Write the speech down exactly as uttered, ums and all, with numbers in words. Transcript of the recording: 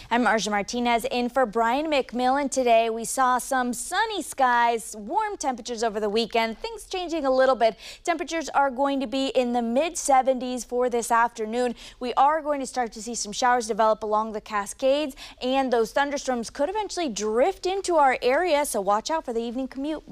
I'm Marja Martinez in for Brian McMillan today. We saw some sunny skies, warm temperatures over the weekend, things changing a little bit. Temperatures are going to be in the mid seventies for this afternoon. We are going to start to see some showers develop along the Cascades, and those thunderstorms could eventually drift into our area, so watch out for the evening commute.